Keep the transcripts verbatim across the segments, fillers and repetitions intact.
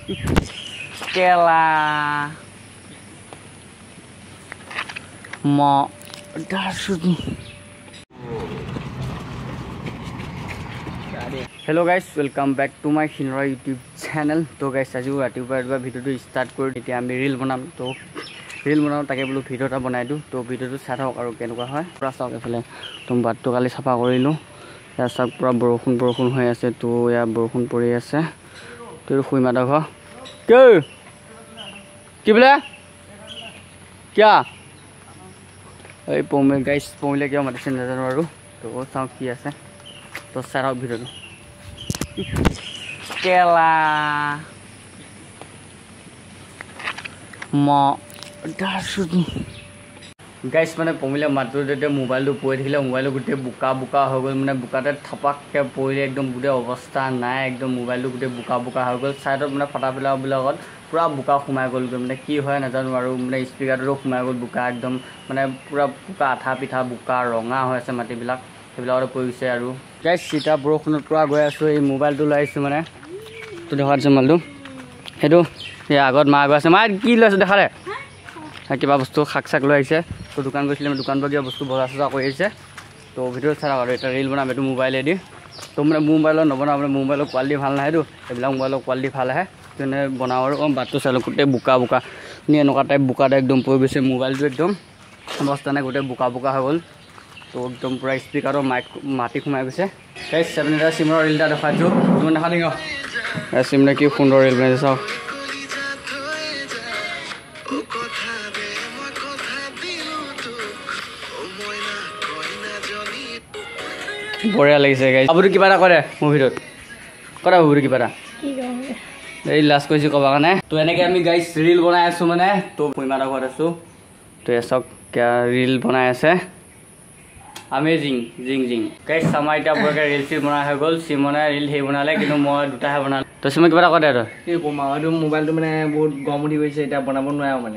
Kela Mo Dasud. Hello guys, welcome back to my Shinra YouTube channel. So guys, আজি ৰাতিপুৱা ৰাতিপুৱা ভিডিওটো start কৰি এতিয়া আমি ৰীল বনাম। তো ৰীল বনাম তাকে বোলো ভিডিও এটা বনাই দিওঁ। তো ভিডিওটো চাই থাকক আৰু কেনেকুৱা হয়। পুৰা চাওক এফালে তুম বাটটো কালি চাফা কৰিলোঁ। ইয়াৰ চাওক পুৰা বৰষুণ বৰষুণ হৈ আছে। তো ইয়াৰ বৰষুণ পৰি আছে। তো শুই মাতা ঘৰ কি কি বোলে কিয়া এই পমে গাইছ পমলে কিয় মাতিছে নাজানো আৰু। তো চাওক কি আছে। তো চাই থাকক ভিডিওটো। Kela Mo Dasud. Guys, মানে পমিলে মাত্ৰ যেতিয়া মোবাইলটো পৰি থাকিলে মোবাইলটো গোটেই বোকা বোকা হৈ গ'ল। মানে বোকাতে থপাককৈ পৰিলে একদম গোটেই অৱস্থা নাই। একদম মোবাইলটো গোটেই বোকা বোকা হৈ গ'ল। চাইডত মানে ফটা পেলাবিলাকত পূৰা বোকা সোমাই গ'লগৈ। মানে কি হয় নাজানো আৰু। মানে স্পীকাৰটোতো সোমাই গ'ল বোকা একদম। মানে পূৰা বোকা আঠা পিঠা বোকা ৰঙা হৈ আছে মাটিবিলাক। সেইবিলাকতে পৰি গৈছে আৰু। গাইছ এতিয়া বৰষুণত পূৰা গৈ আছোঁ। এই মোবাইলটো লৈ আহিছোঁ মানে তো দেখা দিছোঁ মোবাইলটো সেইটো এই আগত মা গৈ আছে। মা কি লৈ আছোঁ দেখালে কিবা বস্তু শাক চাক লৈ আহিছে। তো দোকান গৈছিলে মানে দোকানৰ পৰা কিবা বস্তু বজাৰ চজাৰ কৰি আহিছে। তো ভিডিঅ'ত চাওক আৰু এটা ৰীল বনাম এইটো মোবাইলেদি। তো মানে মোৰ মোবাইলত নবনাওঁ মানে মোবাইলৰ কোৱালিটি ভাল নাহেতো। এইবিলাক মোবাইলৰ কোৱালিটি ভাল আহে তেনে বনাওঁ আৰু অঁ বাটটো চালোঁ গোটেই বোকা বোকা নি এনেকুৱা টাইপ বোকা টাইপ একদম পৰি গৈছে। মোবাইলটো একদম অৱস্থা নাই গোটেই বোকা বোকা হৈ গ'ল। তো একদম পূৰা স্পীকাৰৰ মাইক মাটি সোমাই গৈছে। এই ছেভেন এটা চিমৰ ৰীল এটা দেখাইছোঁ তুমি দেখা দিওঁ চিমনে কি সুন্দৰ ৰীল বনাইছে চাওক। বঢ়িয়া লাগিছে গাইছ। বাবুটো কিবা এটা কৰে মোৰ ভিতৰত কৰা বাবুটো কিবা এটা এই লাষ্ট কৈছোঁ ক'বা কাৰণে। তো এনেকৈ আমি গাইছ ৰীল বনাই আছোঁ মানে। তো ভুইমাৰ ঘৰত আছোঁ। তো এ চাওক কিয় ৰীল বনাই আছে আমেজিং জিং জিং গাইছ। আমাৰ এতিয়া বৰকৈ ৰীল চিল বনাই হৈ গ'ল। চিমনে ৰীল সেই বনালে কিন্তু মই দুটাহে বনালোঁ। তো চিমনে কিবা এটা কৰে তই কি ক'ম আৰু মোবাইলটো মানে বহুত গৰম উঠি গৈছে এতিয়া বনাব নোৱাৰো মানে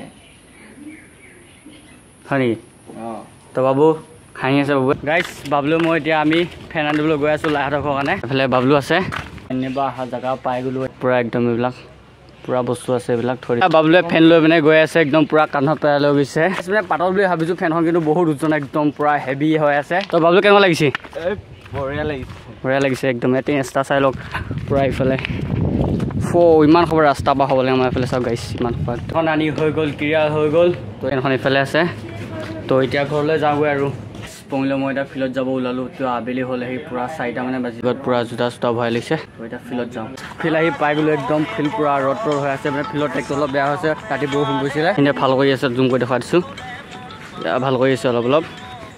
হয় নেকি। অঁ তো বাবু খাই আছে বাবু গাইছ। বাবলু মই এতিয়া আমি ফেন আনিবলৈ গৈ আছোঁ লাইহঁতৰ ঘৰৰ কাৰণে। এইফালে বাবলু আছে এনেবা অহা জেগা পাই গ'লোঁ পূৰা একদম এইবিলাক পূৰা বস্তু আছে এইবিলাক থৈ বাবলুৱে ফেন লৈ পিনে গৈ আছে একদম পূৰা কান্ধত পেলাই লৈ গৈছে। মানে পাতল বুলি ভাবিছোঁ ফেনখন কিন্তু বহুত ওজন একদম পূৰা হেভি হৈ আছে। তো বাবলু কেনেকুৱা লাগিছে বঢ়িয়া লাগিছে বঢ়িয়া লাগিছে একদম। ইয়াতে ৰাস্তা চাই লওক পূৰা ইফালে ফ ইমান খবৰ ৰাস্তা পৰা হ'ব লাগে আমাৰ এইফালে চাওক গাইছ ইমান খবৰ এখন আনি হৈ গ'ল ক্লিয়াৰ হৈ গ'ল। তো এখন ইফালে আছে। তো এতিয়া ঘৰলৈ যাওঁগৈ আৰু পমিলে মই এতিয়া ফিল্ডত যাব ওলালোঁ। তো আবেলি হ'ল আহি পূৰা চাৰিটা মানে বাজি গ'ল পূৰা জোতা চোতা ভৰাই লাগিছে। তো এতিয়া ফিল্ডত যাওঁ। ফিল্ড আহি পাই গ'লোঁ একদম ফিল্ড পূৰা ৰ'দ ৰ'দ হৈ আছে। মানে ফিল্ডৰ ট্ৰেকটো অলপ বেয়া হৈছে ৰাতি বৰষুণ গৈছিলে এতিয়া ভাল কৰি আছে জুম কৰি দেখাই দিছোঁ ভাল কৰি আছে অলপ অলপ।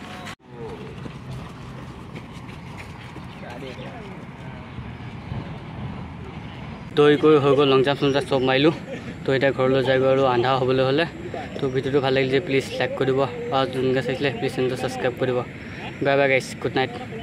দৈ কৰি হৈ গ'ল লং জাম্প চং জাম্প চব মাৰিলোঁ। তো এতিয়া ঘৰলৈ যাই গৈ আৰু আন্ধাৰ হ'বলৈ হ'লে। তো ভিডিঅ'টো ভাল লাগিলে প্লিজ লাইক কৰি দিব আৰু যোনকৈ চাইছিলে প্লিজ চেনেলটো ছাবস্ক্ৰাইব কৰি দিব। বাই বাই গাইছ গুড নাইট।